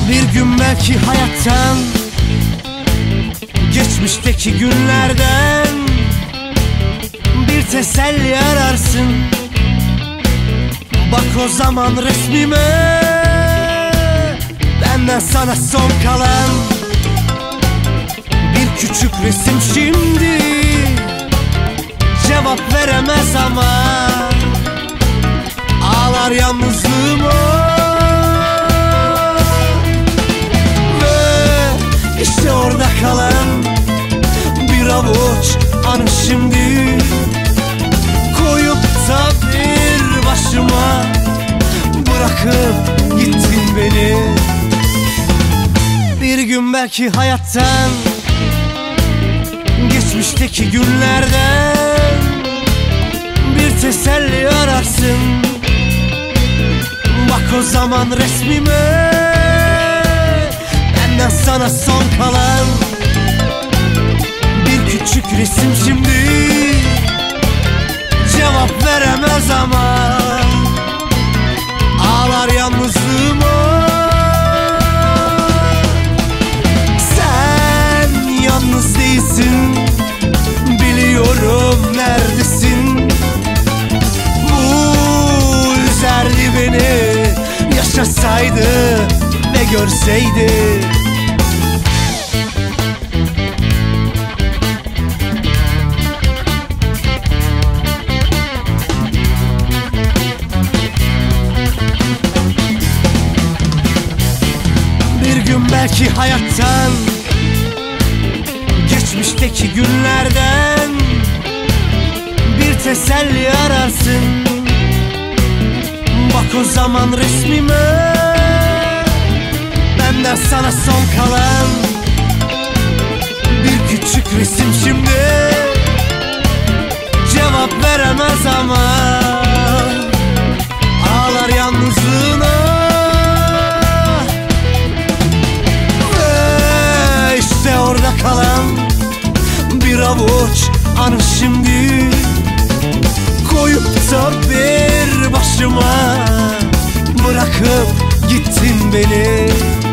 Bir gün belki hayattan, geçmişteki günlerden bir teselli ararsın. Bak o zaman resmime, benden sana son kalan bir küçük resim şimdi. Cevap veremez ama ağlar yalnızlığıma. Ve işte orada kalan bir avuç anı şimdi, koyup da bir başıma bırakıp gittin beni. Bir gün belki hayattan, geçmişteki günlerden bir teselli ararsın. Bak o zaman resmime, benden sana son kalan bir küçük resim şimdi. Cevap veremez ama ağlar yalnızlığıma. Sen yalnız değilsin, biliyorum neredesin. Bu üzerdi beni, yaşasaydı ve görseydi. Bir gün belki hayattan, geçmişteki günlerden bir teselli ararsın. Bak o zaman resmime, benden sana son kalan bir küçük resim şimdi. Cevap veremez ama ağlar yalnızlığına. Ve işte orada kalan bir avuç anı şimdi, koyup da bir başıma bırakıp gittin beni.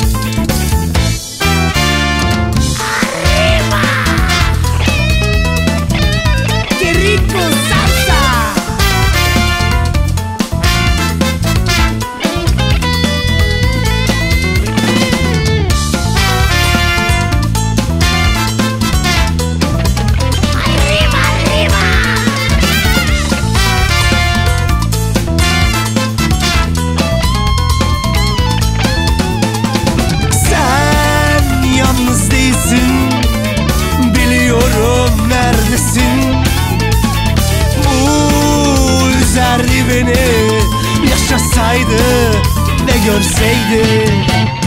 ¡Qué rico salsa! ¡Arriba, arriba! Sen yalnız değilsin, biliyorum neredesin. Bu üzerdi beni, yaşasaydı ve görseydi.